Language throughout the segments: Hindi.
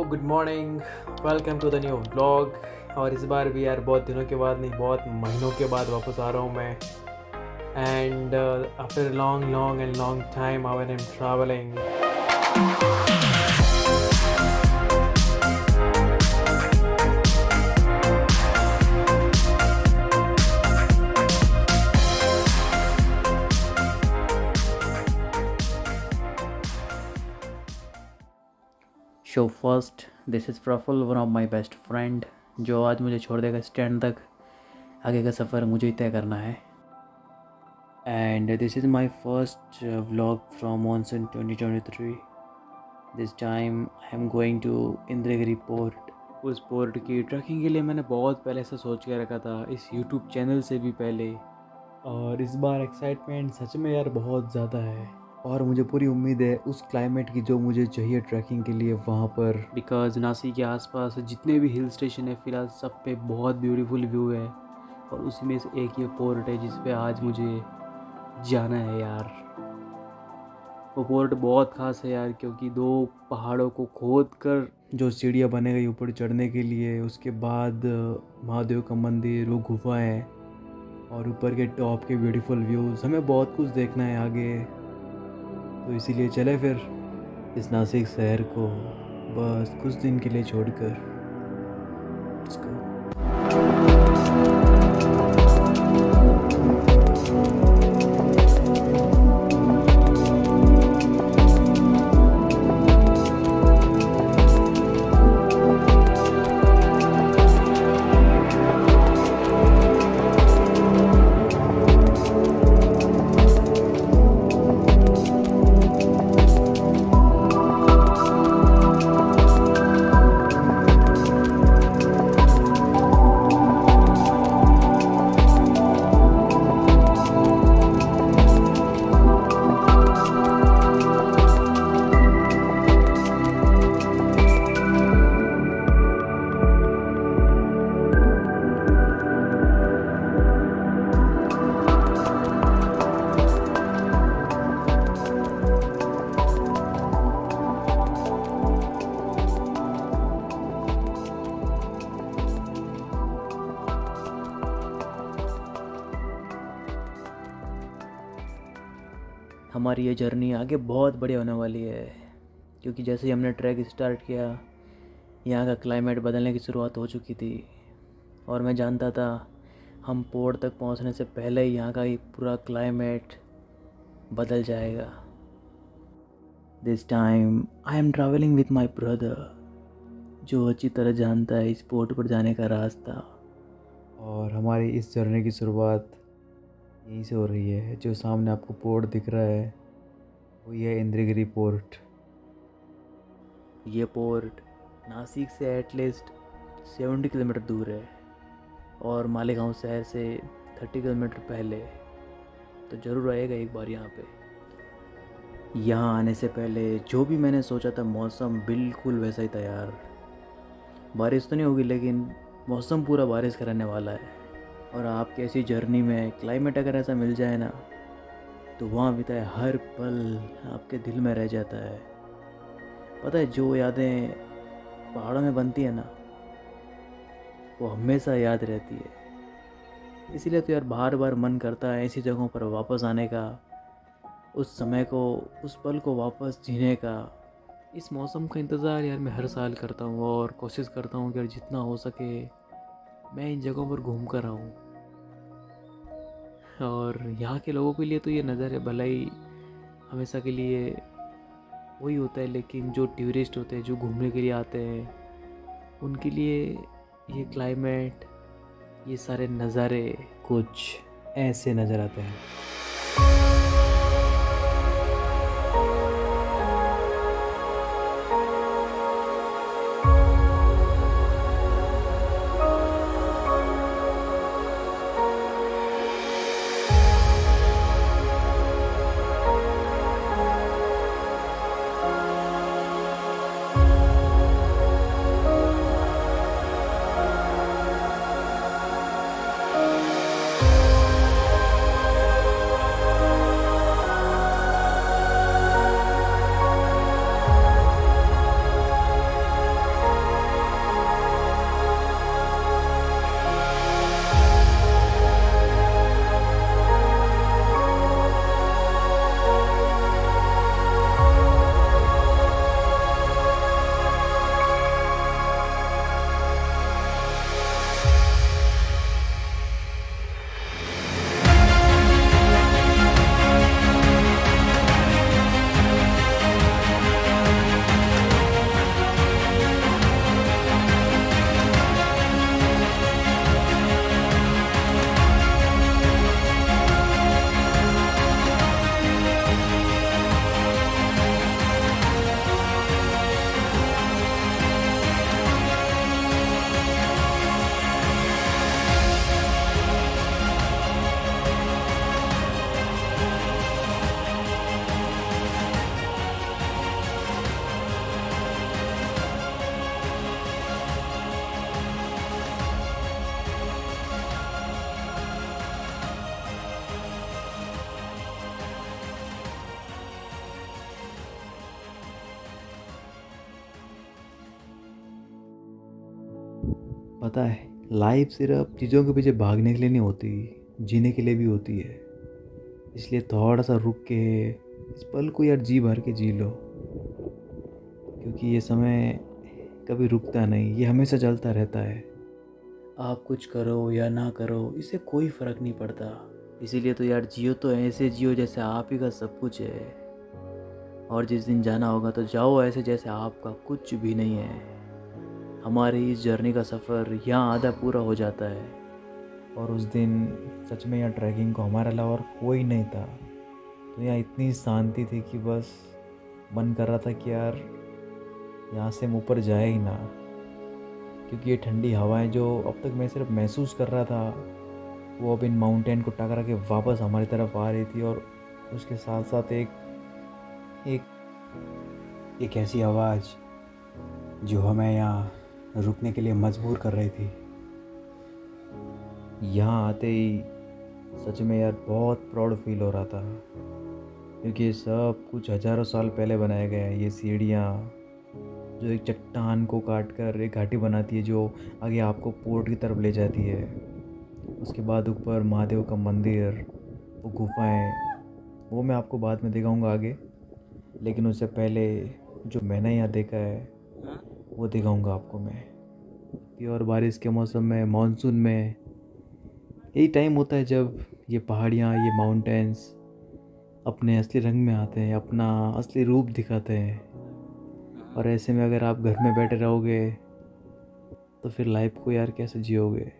Good morning. Welcome to the new vlog. और इस बार भी यार बहुत दिनों के बाद नहीं, बहुत महीनों के बाद वापस आ रहा हूँ मैं। And after long long and long time I am travelling. So first, this is Praful, one of my best friend, जो आज मुझे छोड़ देगा स्टैंड तक। आगे का सफ़र मुझे ही तय करना है। And this is my first vlog from monsoon 2023। This time I am going to Indragiri fort. उस पोर्ट की ट्रैकिंग के लिए मैंने बहुत पहले से सोच के रखा था, इस यूट्यूब चैनल से भी पहले। और इस बार एक्साइटमेंट सच में यार बहुत ज़्यादा है। और मुझे पूरी उम्मीद है उस क्लाइमेट की जो मुझे चाहिए ट्रैकिंग के लिए वहाँ पर। बिकॉज नासिक के आसपास जितने भी हिल स्टेशन है फ़िलहाल सब पे बहुत ब्यूटीफुल व्यू है। और उसी में से एक ये पोर्ट है जिस पे आज मुझे जाना है यार। वो पोर्ट बहुत ख़ास है यार, क्योंकि दो पहाड़ों को खोद कर जो सीढ़ियाँ बने गई ऊपर चढ़ने के लिए, उसके बाद महादेव का मंदिर, वो गुफाएँ और ऊपर के टॉप के ब्यूटीफुल व्यूज़, हमें बहुत कुछ देखना है आगे। तो इसीलिए चले फिर इस नासिक शहर को बस कुछ दिन के लिए छोड़कर। Let's go. हमारी ये जर्नी आगे बहुत बढ़िया होने वाली है, क्योंकि जैसे ही हमने ट्रैक स्टार्ट किया यहाँ का क्लाइमेट बदलने की शुरुआत हो चुकी थी। और मैं जानता था हम पोर्ट तक पहुँचने से पहले ही यहाँ का ये पूरा क्लाइमेट बदल जाएगा। This time I am travelling with my brother, जो अच्छी तरह जानता है इस पोर्ट पर जाने का रास्ता। और हमारी इस जर्नी की शुरुआत यहीं से हो रही है। जो सामने आपको पोर्ट दिख रहा है वो ये इंद्रगिरी पोर्ट। ये पोर्ट नासिक से एटलीस्ट 70 किलोमीटर दूर है और मालेगांव शहर से 30 किलोमीटर पहले। तो ज़रूर आएगा एक बार यहाँ पे। यहाँ आने से पहले जो भी मैंने सोचा था मौसम बिल्कुल वैसा ही था यार। बारिश तो नहीं होगी लेकिन मौसम पूरा बारिश का रहने वाला है। और आपकी ऐसी जर्नी में क्लाइमेट अगर ऐसा मिल जाए ना, तो वहाँ बिताए हर पल आपके दिल में रह जाता है। पता है जो यादें पहाड़ों में बनती है ना, वो हमेशा याद रहती है। इसीलिए तो यार बार बार मन करता है ऐसी जगहों पर वापस आने का, उस समय को, उस पल को वापस जीने का। इस मौसम का इंतज़ार यार मैं हर साल करता हूँ और कोशिश करता हूँ कि जितना हो सके मैं इन जगहों पर घूम कर आऊँ। और यहाँ के लोगों के लिए तो ये नज़ारे भला ही हमेशा के लिए वही होता है, लेकिन जो टूरिस्ट होते हैं, जो घूमने के लिए आते हैं, उनके लिए ये क्लाइमेट, ये सारे नज़ारे कुछ ऐसे नज़र आते हैं। पता है, लाइफ सिर्फ चीज़ों के पीछे भागने के लिए नहीं होती, जीने के लिए भी होती है। इसलिए थोड़ा सा रुक के इस पल को यार जी भर के जी लो, क्योंकि ये समय कभी रुकता नहीं, ये हमेशा चलता रहता है। आप कुछ करो या ना करो, इससे कोई फ़र्क नहीं पड़ता। इसीलिए तो यार जियो तो ऐसे जियो जैसे आप ही का सब कुछ है, और जिस दिन जाना होगा तो जाओ ऐसे जैसे आपका कुछ भी नहीं है। हमारी इस जर्नी का सफ़र यहाँ आधा पूरा हो जाता है, और उस दिन सच में यहाँ ट्रैकिंग को हमारे अलावा और कोई नहीं था। तो यहाँ इतनी शांति थी कि बस मन कर रहा था कि यार यहाँ से हम ऊपर जाए ही ना, क्योंकि ये ठंडी हवाएं जो अब तक मैं सिर्फ महसूस कर रहा था, वो अब इन माउंटेन को टकरा के वापस हमारी तरफ आ रही थी। और उसके साथ साथ एक ऐसी आवाज़ जो हमें यहाँ रुकने के लिए मजबूर कर रही थी। यहाँ आते ही सच में यार बहुत प्राउड फील हो रहा था, क्योंकि ये सब कुछ हज़ारों साल पहले बनाया गया है। ये सीढ़ियाँ जो एक चट्टान को काट कर एक घाटी बनाती है, जो आगे आपको पोर्ट की तरफ ले जाती है। उसके बाद ऊपर महादेव का मंदिर, वो गुफाएं, वो मैं आपको बाद में दिखाऊंगा आगे। लेकिन उससे पहले जो मैंने यहाँ देखा है वो दिखाऊंगा आपको मैं। और बारिश के मौसम में, मानसून में, यही टाइम होता है जब ये पहाड़ियाँ, ये माउंटेन्स अपने असली रंग में आते हैं, अपना असली रूप दिखाते हैं। और ऐसे में अगर आप घर में बैठे रहोगे तो फिर लाइफ को यार कैसे जियोगे।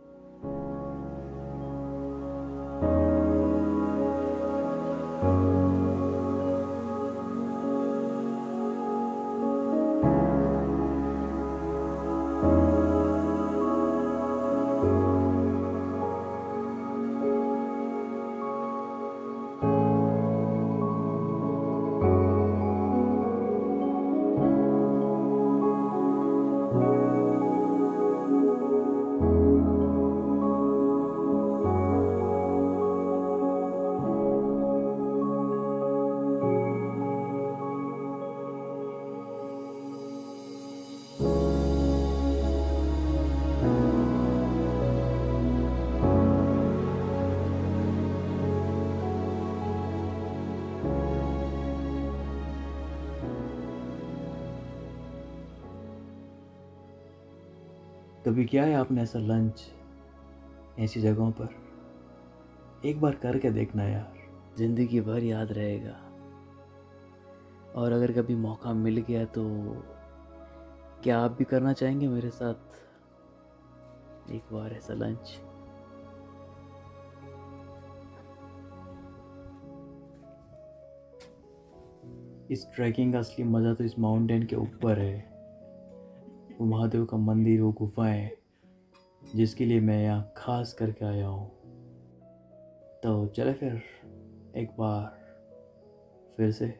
कभी किया है आपने ऐसा लंच ऐसी जगहों पर? एक बार करके देखना यार, ज़िंदगी भर याद रहेगा। और अगर कभी मौका मिल गया तो क्या आप भी करना चाहेंगे मेरे साथ एक बार ऐसा लंच? इस ट्रैकिंग का असली मज़ा तो इस माउंटेन के ऊपर है। वो महादेव का मंदिर, वो गुफाएं जिसके लिए मैं यहाँ खास करके आया हूँ। तो चले फिर एक बार फिर से।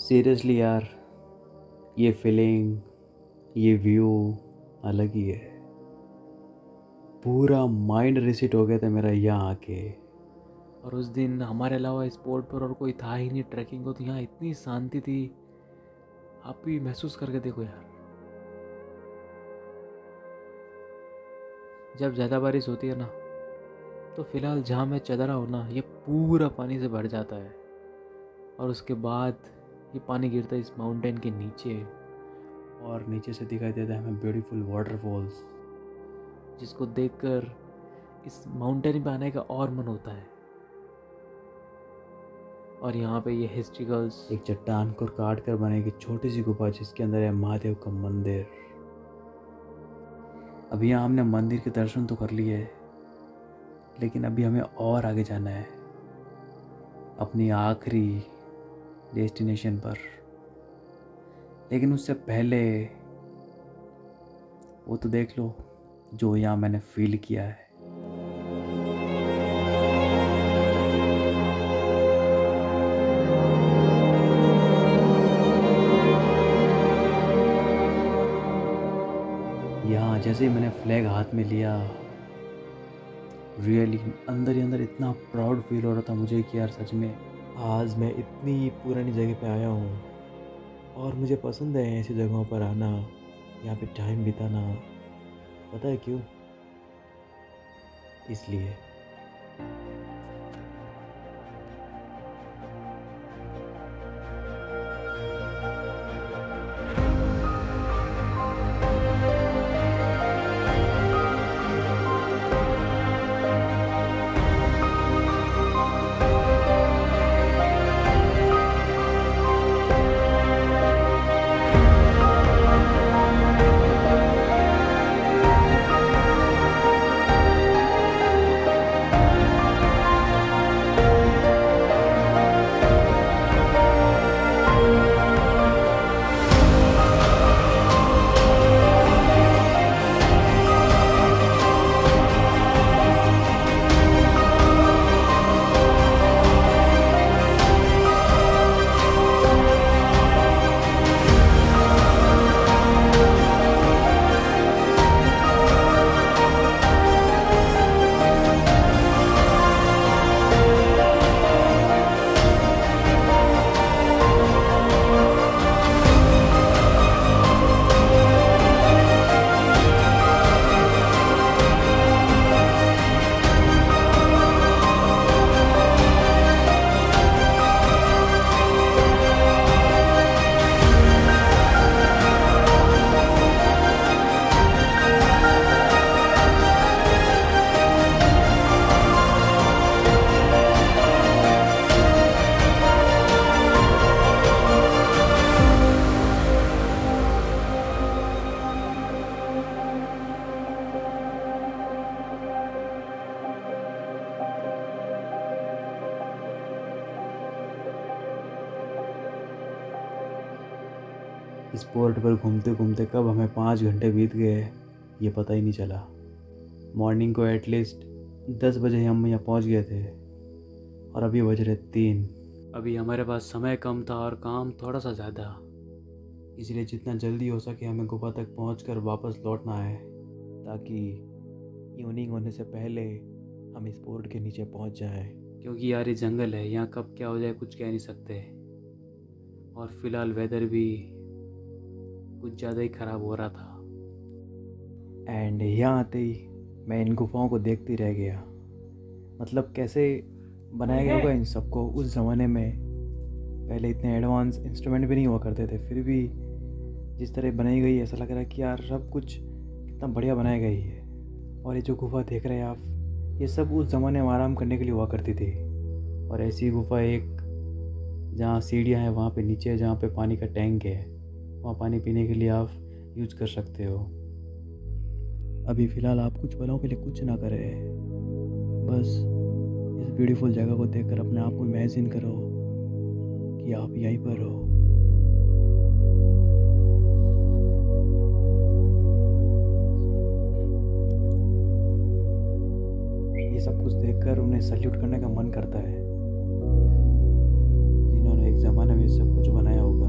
सीरियसली यार, ये फीलिंग, ये व्यू अलग ही है। पूरा माइंड रिसेट हो गया था मेरा यहाँ आके। और उस दिन हमारे अलावा स्पॉट पर और कोई था ही नहीं ट्रैकिंग को, तो यहाँ इतनी शांति थी। आप भी महसूस करके देखो यार। जब ज़्यादा बारिश होती है ना, तो फिलहाल जहाँ मैं चल रहा हूँ ना, ये पूरा पानी से भर जाता है। और उसके बाद ये पानी गिरता है इस माउंटेन के नीचे, और नीचे से दिखाई देता है हमें ब्यूटीफुल वाटरफॉल्स, जिसको देखकर इस माउंटेन पे आने का और मन होता है। और यहाँ पे ये हिस्ट्रिकल्स, एक चट्टान को काट कर बनाई गई छोटी सी गुफा जिसके अंदर है महादेव का मंदिर। अभी यहाँ हमने मंदिर के दर्शन तो कर लिए, लेकिन अभी हमें और आगे जाना है अपनी आखिरी डेस्टिनेशन पर। लेकिन उससे पहले वो तो देख लो जो यहाँ मैंने फील किया है। यहाँ जैसे ही मैंने फ्लैग हाथ में लिया, रियली अंदर ही अंदर इतना प्राउड फील हो रहा था मुझे कि यार सच में आज मैं इतनी पुरानी जगह पे आया हूँ। और मुझे पसंद है ऐसी जगहों पर आना, यहाँ पे टाइम बिताना। पता है क्यों? इसलिए इस पोर्ट पर घूमते घूमते कब हमें 5 घंटे बीत गए ये पता ही नहीं चला। मॉर्निंग को एटलीस्ट 10 बजे हम यहाँ पहुँच गए थे और अभी बज रहे 3। अभी हमारे पास समय कम था और काम थोड़ा सा ज़्यादा, इसलिए जितना जल्दी हो सके हमें गुफा तक पहुंचकर वापस लौटना है, ताकि इवनिंग होने से पहले हम इस पोर्ट के नीचे पहुंच जाएं। क्योंकि यार ये जंगल है, यहाँ कब क्या हो जाए कुछ कह नहीं सकते। और फिलहाल वेदर भी कुछ ज़्यादा ही ख़राब हो रहा था। एंड यहाँ आते ही मैं इन गुफाओं को देखते रह गया। मतलब कैसे बनाया गया होगा इन सबको उस ज़माने में। पहले इतने एडवांस इंस्ट्रूमेंट भी नहीं हुआ करते थे, फिर भी जिस तरह बनाई गई ऐसा लग रहा है कि यार सब कुछ कितना बढ़िया बनाया गया है। और ये जो गुफा देख रहे हैं आप, ये सब उस ज़माने में आराम करने के लिए हुआ करती थी। और ऐसी गुफा एक जहाँ सीढ़ियाँ हैं वहाँ पे नीचे जहाँ पे पानी का टैंक है, वहाँ पानी पीने के लिए आप यूज़ कर सकते हो। अभी फ़िलहाल आप कुछ पलों के लिए कुछ ना करें, बस इस ब्यूटीफुल जगह को देखकर अपने आप को इमेजिन करो कि आप यहीं पर हो। ये सब कुछ देखकर उन्हें सल्यूट करने का मन करता है, जिन्होंने एक ज़माने में सब कुछ बनाया होगा।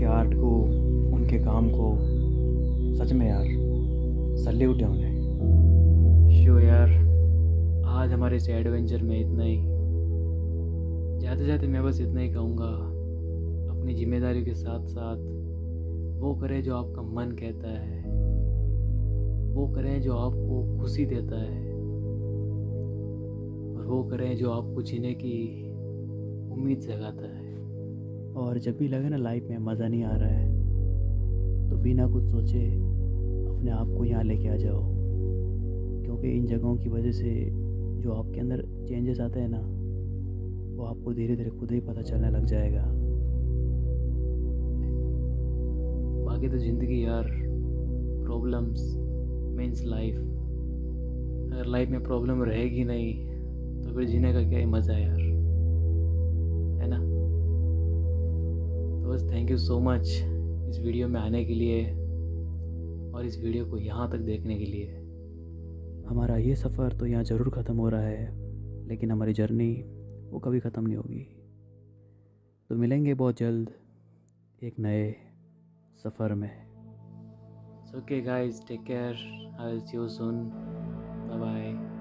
उनके आर्ट को, उनके काम को सच में यार सल्यूट है उन्हें। शो यार, आज हमारे इस एडवेंचर में इतना ही। जाते जाते मैं बस इतना ही कहूँगा, अपनी जिम्मेदारी के साथ साथ वो करें जो आपका मन कहता है, वो करें जो आपको खुशी देता है, और वो करें जो आपको जीने की उम्मीद जगाता है। और जब भी लगे ना लाइफ में मज़ा नहीं आ रहा है, तो बिना कुछ सोचे अपने आप को यहाँ लेके आ जाओ, क्योंकि इन जगहों की वजह से जो आपके अंदर चेंजेस आते हैं ना, वो आपको धीरे धीरे खुद ही पता चलने लग जाएगा। बाकी तो ज़िंदगी यार, प्रॉब्लम्स मीन्स लाइफ। अगर लाइफ में प्रॉब्लम रहेगी नहीं तो फिर जीने का क्या ही मज़ा है यार, है ना। तो बस थैंक यू सो मच इस वीडियो में आने के लिए और इस वीडियो को यहाँ तक देखने के लिए। हमारा ये सफ़र तो यहाँ ज़रूर ख़त्म हो रहा है, लेकिन हमारी जर्नी वो कभी ख़त्म नहीं होगी। तो मिलेंगे बहुत जल्द एक नए सफ़र में। So okay guys, take care. I will see you soon. Bye bye.